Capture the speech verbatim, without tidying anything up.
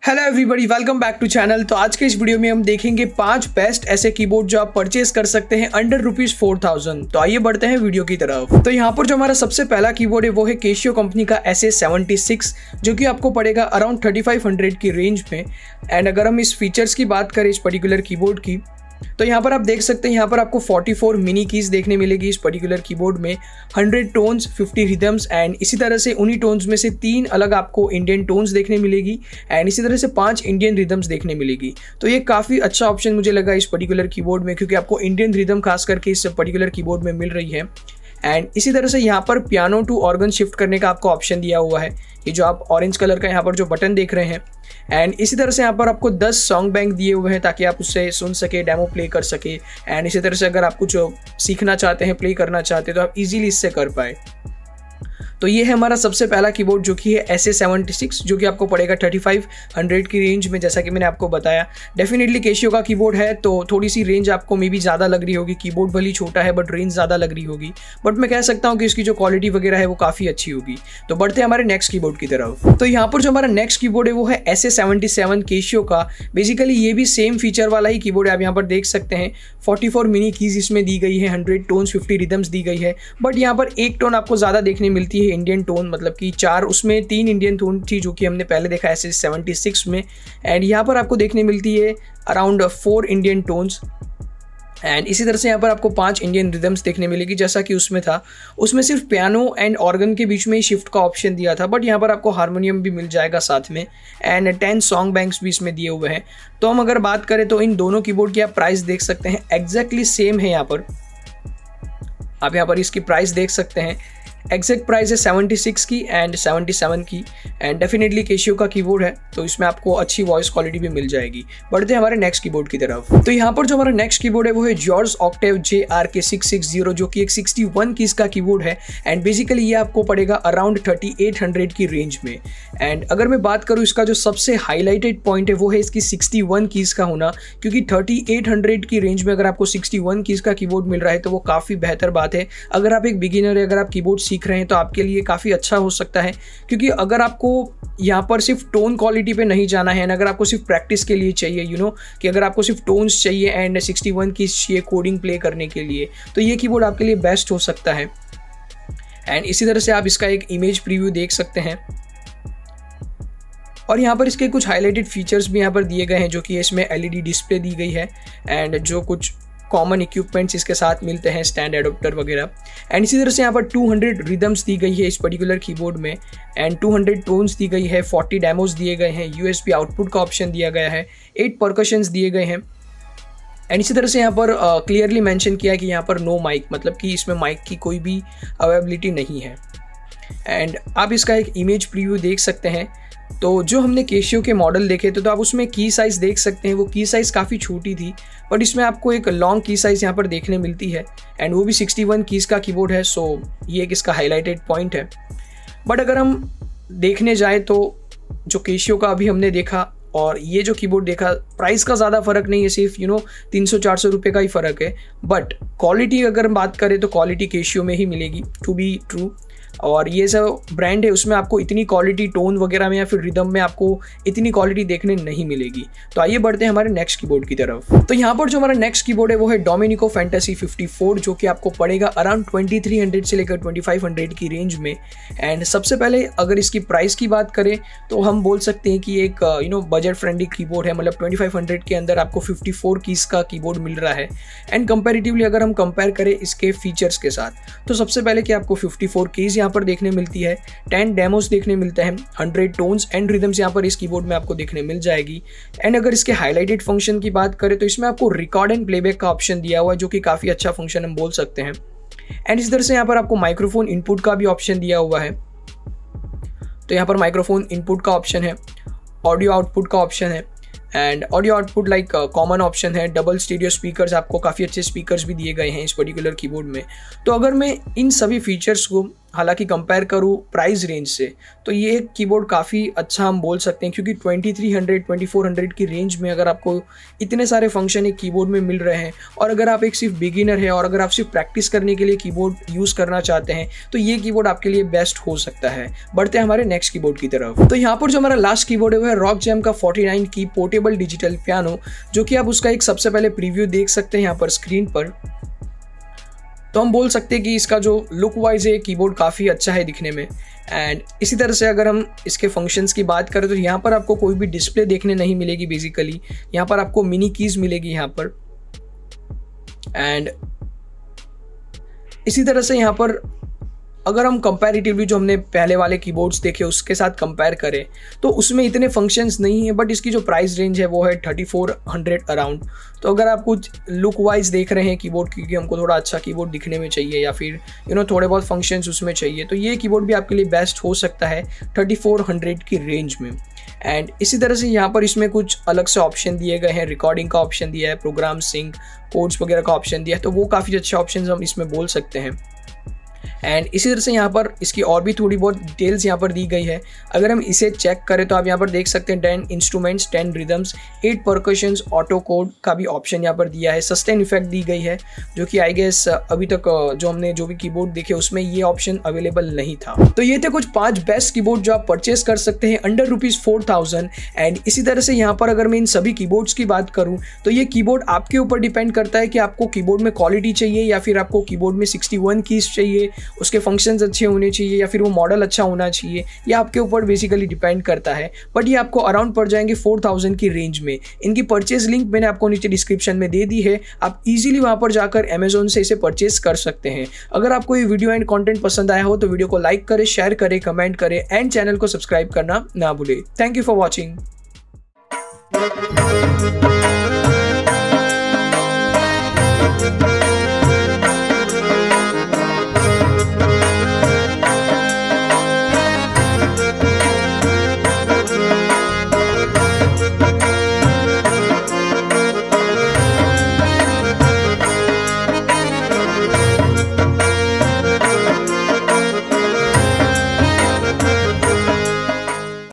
Hello everybody, welcome back to channel. तो आज के इस वीडियो में हम देखेंगे पांच बेस्ट ऐसे कीबोर्ड जो आप परचेज कर सकते हैं अंडर रुपीज फोर थाउजेंड। तो आइए बढ़ते हैं वीडियो की तरफ। तो यहाँ पर जो हमारा सबसे पहला कीबोर्ड है वो है केशियो कंपनी का एस ए सेवेंटी सिक्स, जो कि आपको पड़ेगा अराउंड थर्टी फाइव हंड्रेड की रेंज में। एंड अगर हम इस फीचर्स की बात करें इस पर्टिकुलर कीबोर्ड की, तो यहाँ पर आप देख सकते हैं यहाँ पर आपको फोर्टी फोर मिनी कीज देखने मिलेगी इस पर्टिकुलर कीबोर्ड में, hundred tones, fifty rhythms and इसी तरह से उन्हीं टोन्स में से तीन अलग आपको इंडियन टोन्स देखने मिलेगी एंड इसी तरह से पांच इंडियन रिदम्स देखने मिलेगी। तो ये काफ़ी अच्छा ऑप्शन मुझे लगा इस पर्टिकुलर कीबोर्ड में, क्योंकि आपको इंडियन रिदम खास करके इस पर्टिकुलर कीबोर्ड में मिल रही है। एंड इसी तरह से यहाँ पर पियानो टू ऑर्गन शिफ्ट करने का आपको ऑप्शन दिया हुआ है, ये जो आप ऑरेंज कलर का यहाँ पर जो बटन देख रहे हैं। एंड इसी तरह से यहाँ पर आपको दस सॉन्ग बैंक दिए हुए हैं ताकि आप उससे सुन सके, डेमो प्ले कर सके। एंड इसी तरह से अगर आप कुछ सीखना चाहते हैं, प्ले करना चाहते हैं, तो आप इजीली इससे कर पाए। तो ये है हमारा सबसे पहला कीबोर्ड जो कि है एस ए सेवेंटी सिक्स, जो कि आपको पड़ेगा थर्टी फाइव हंड्रेड की रेंज में, जैसा कि मैंने आपको बताया। डेफिनेटली केशियो का कीबोर्ड है तो थोड़ी सी रेंज आपको मे बी ज़्यादा लग रही होगी, कीबोर्ड भली छोटा है बट रेंज ज़्यादा लग रही होगी, बट मैं कह सकता हूँ कि इसकी जो क्वालिटी वगैरह है वो काफ़ी अच्छी होगी। तो बढ़ते हैं हमारे नेक्स्ट कीबोर्ड की तरफ। तो यहाँ पर जो हमारा नेक्स्ट कीबोर्ड है वो है S A seventy seven Casio का। बेसिकली ये भी सेम फीचर वाला ही कीबोर्ड है, आप यहाँ पर देख सकते हैं फोर्टी फोर मिनी कीज इसमें दी गई है, हंड्रेड टोन्स, फिफ्टी रिदम्स दी गई है। बट यहाँ पर एक टोन आपको ज़्यादा देखने मिलती है, इंडियन टोन, मतलब कि चार, उसमें तीन इंडियन टोन थी जो कि हमने पहले देखा एस ए सेवेंटी सिक्स में। एंड यहाँ पर आपको देखने मिलती है around four Indian tones and इसी तरह से यहाँ पर आपको पांच इंडियन रिदम्स देखने मिलेगी, जैसा कि उसमें था। उसमें सिर्फ पियानो एंड ऑर्गन के बीच में ही शिफ्ट का ऑप्शन दिया था, बट यहाँ पर आपको हारमोनियम भी मिल जाएगा साथ में एंड टेन सॉन्ग बैंक्स भी इसमें दिए हुए हैं। तो हम अगर बात करें तो इन दोनों कीबोर्ड की आप प्राइस देख सकते हैं, एग्जैक्टली सेम है। यहाँ पर आप यहाँ पर इसकी प्राइस देख सकते हैं, एग्जैक्ट प्राइस है सेवेंटी सिक्स की एंड सेवेंटी सेवन की। एंड डेफिनेटली केशियो का कीबोर्ड है तो इसमें आपको अच्छी वॉइस क्वालिटी भी मिल जाएगी। बढ़ते हैं हमारे नेक्स्ट कीबोर्ड की तरफ। तो यहाँ पर जो हमारा नेक्स्ट कीबोर्ड है वो है George Octave J R K six six zero, जो कि एक सिक्सटी वन कीज का कीबोर्ड है। एंड बेसिकली ये आपको पड़ेगा अराउंड थर्टी एट हंड्रेड की रेंज में। एंड अगर मैं बात करूँ इसका जो सबसे हाईलाइटेड पॉइंट है वो है इसकी सिक्सटी वन कीज का होना, क्योंकि थर्टी एट हंड्रेड की रेंज में अगर आपको सिक्सटी वन कीज का कीबोर्ड मिल रहा है तो वो काफ़ी बेहतर बात है। अगर आप एक बिगिनर है, अगर आप कीबोर्ड सीख रहे हैं तो आपके लिए काफ़ी अच्छा हो सकता है, क्योंकि अगर आपको यहाँ पर सिर्फ टोन क्वालिटी पे नहीं जाना है, अगर आपको सिर्फ प्रैक्टिस के लिए चाहिए, यू you नो know, कि अगर आपको सिर्फ टोन्स चाहिए एंड सिक्सटी वन की चाहिए कोडिंग प्ले करने के लिए, तो ये कीबोर्ड आपके लिए बेस्ट हो सकता है। एंड इसी तरह से आप इसका एक इमेज प्रीव्यू देख सकते हैं और यहाँ पर इसके कुछ हाईलाइटेड फीचर्स भी यहाँ पर दिए गए हैं, जो कि इसमें एल ई डी डिस्प्ले दी गई है एंड जो कुछ कॉमन इक्विपमेंट्स इसके साथ मिलते हैं, स्टैंड एडोप्टर वगैरह। एंड इसी तरह से यहाँ पर टू हंड्रेड रिदम्स दी गई है इस पर्टिकुलर कीबोर्ड में एंड टू हंड्रेड टोन्स दी गई है, फोर्टी डेमोज दिए गए हैं, यूएसबी आउटपुट का ऑप्शन दिया गया है, एट परकशंस दिए गए हैं। एंड इसी तरह से यहाँ पर क्लियरली uh, मेंशन किया है कि यहाँ पर नो माइक, मतलब कि इसमें माइक की कोई भी अवेलेबिलिटी नहीं है। एंड आप इसका एक इमेज प्रीव्यू देख सकते हैं। तो जो हमने केशियो के मॉडल देखे थे तो आप उसमें की साइज़ देख सकते हैं, वो की साइज़ काफ़ी छोटी थी, बट इसमें आपको एक लॉन्ग की साइज़ यहाँ पर देखने मिलती है एंड वो भी सिक्सटी वन कीज़ का कीबोर्ड है। सो ये एक इसका हाईलाइटेड पॉइंट है। बट अगर हम देखने जाएँ तो जो केशियो का अभी हमने देखा और ये जो कीबोर्ड देखा, प्राइस का ज़्यादा फ़र्क नहीं है, सिर्फ यू नो तीन सौ चार सौ रुपये का ही फ़र्क है। बट क्वालिटी अगर हम बात करें तो क्वालिटी केशियो में ही मिलेगी, टू बी ट्रू। और ये जो ब्रांड है उसमें आपको इतनी क्वालिटी टोन वगैरह में या फिर रिदम में आपको इतनी क्वालिटी देखने नहीं मिलेगी। तो आइए बढ़ते हैं हमारे नेक्स्ट कीबोर्ड की तरफ। तो यहाँ पर जो हमारा नेक्स्ट कीबोर्ड है वो है डोमिनिको फैंटेसी फिफ्टी फोर, जो कि आपको पड़ेगा अराउंड ट्वेंटी थ्री हंड्रेड से लेकर ट्वेंटी फाइव हंड्रेड की रेंज में। एंड सबसे पहले अगर इसकी प्राइस की बात करें तो हम बोल सकते हैं कि एक you know budget friendly keyboard है, मतलब ट्वेंटी फाइव हंड्रेड के अंदर आपको फिफ्टी फोर कीज का कीबोर्ड मिल रहा है। एंड कंपेरेटिवली अगर हम कंपेयर करें इसके फीचर्स के साथ, तो सबसे पहले कि आपको फिफ्टी फोर कीज यहाँ पर देखने मिलती है, टेन डेमोस देखने मिलते हैं, हंड्रेड टोन्स एंड रिदम्स यहाँ पर इस कीबोर्ड में आपको देखने मिल जाएगी। एंड अगर इसके हाईलाइटेड फंक्शन की बात करें तो इसमें आपको रिकॉर्ड एंड प्लेबैक का ऑप्शन दिया हुआ है, जो कि काफ़ी अच्छा फंक्शन हम बोल सकते हैं। एंड इस तरह से यहाँ पर आपको माइक्रोफोन इनपुट का भी ऑप्शन दिया हुआ है, तो यहाँ पर माइक्रोफोन इनपुट का ऑप्शन है, ऑडियो आउटपुट का ऑप्शन है and audio output like common option है, डबल स्टीरियो स्पीकर्स, आपको काफ़ी अच्छे स्पीकर्स भी दिए गए हैं इस पर्टिकुलर कीबोर्ड में। तो अगर मैं इन सभी फीचर्स को हालांकि कंपेयर करूँ प्राइस रेंज से तो ये कीबोर्ड काफ़ी अच्छा हम बोल सकते हैं, क्योंकि twenty three hundred twenty four hundred की रेंज में अगर आपको इतने सारे फंक्शन एक कीबोर्ड में मिल रहे हैं, और अगर आप एक सिर्फ बिगिनर है और अगर आप सिर्फ प्रैक्टिस करने के लिए कीबोर्ड यूज़ करना चाहते हैं तो ये कीबोर्ड आपके लिए बेस्ट हो सकता है। बढ़ते हैं हमारे नेक्स्ट कीबोर्ड की तरफ। तो यहाँ पर जो हमारा लास्ट कीबोर्ड है वो है रॉक जैम का forty nine key portable digital piano, जो कि आप उसका एक सबसे पहले प्रीव्यू देख सकते हैं यहाँ पर स्क्रीन पर। तो हम बोल सकते हैं कि इसका जो लुक वाइज है कीबोर्ड काफ़ी अच्छा है दिखने में। एंड इसी तरह से अगर हम इसके फंक्शंस की बात करें तो यहाँ पर आपको कोई भी डिस्प्ले देखने नहीं मिलेगी। बेसिकली यहाँ पर आपको मिनी कीज मिलेगी यहाँ पर। एंड इसी तरह से यहाँ पर अगर हम कंपैरेटिवली जो हमने पहले वाले कीबोर्ड्स देखे उसके साथ कंपेयर करें तो उसमें इतने फंक्शंस नहीं है, बट इसकी जो प्राइस रेंज है वो है थर्टी फोर हंड्रेड अराउंड। तो अगर आप कुछ लुक वाइज देख रहे हैं कीबोर्ड, क्योंकि हमको थोड़ा अच्छा कीबोर्ड दिखने में चाहिए या फिर यू नो थोड़े बहुत फंक्शंस उसमें चाहिए, तो ये कीबोर्ड भी आपके लिए बेस्ट हो सकता है थर्टी फोर हंड्रेड की रेंज में। एंड इसी तरह से यहाँ पर इसमें कुछ अलग से ऑप्शन दिए गए हैं, रिकॉर्डिंग का ऑप्शन दिया है, प्रोग्राम सिंक, कोड्स वगैरह का ऑप्शन दिया है, तो वो काफ़ी अच्छे ऑप्शन हम इसमें बोल सकते हैं। एंड इसी तरह से यहाँ पर इसकी और भी थोड़ी बहुत डिटेल्स यहाँ पर दी गई है। अगर हम इसे चेक करें तो आप यहाँ पर देख सकते हैं ten instruments, ten rhythms, eight percussions, auto कोड का भी ऑप्शन यहाँ पर दिया है, सस्टेन इफेक्ट दी गई है, जो कि आई गेस अभी तक जो हमने जो भी कीबोर्ड देखे उसमें ये ऑप्शन अवेलेबल नहीं था। तो ये थे कुछ पांच बेस्ट कीबोर्ड जो आप परचेस कर सकते हैं under rupees four thousand. And इसी तरह से यहाँ पर अगर मैं इन सभी कीबोर्ड्स की बात करूँ तो ये कीबोर्ड आपके ऊपर डिपेंड करता है कि आपको कीबोर्ड में क्वालिटी चाहिए या फिर आपको कीबोर्ड में सिक्सटी वन कीज चाहिए, उसके फंक्शंस अच्छे होने चाहिए या फिर वो मॉडल अच्छा होना चाहिए, ये आपके ऊपर बेसिकली डिपेंड करता है। बट ये आपको अराउंड पड़ जाएंगे फोर थाउजेंड की रेंज में। इनकी परचेज लिंक मैंने आपको नीचे डिस्क्रिप्शन में दे दी है, आप इजीली वहां पर जाकर अमेजोन से इसे परचेज कर सकते हैं। अगर आपको ये वीडियो एंड कंटेंट पसंद आया हो तो वीडियो को लाइक करें, शेयर करें, कमेंट करें एंड चैनल को सब्सक्राइब करना ना भूलें। Thank you for watching.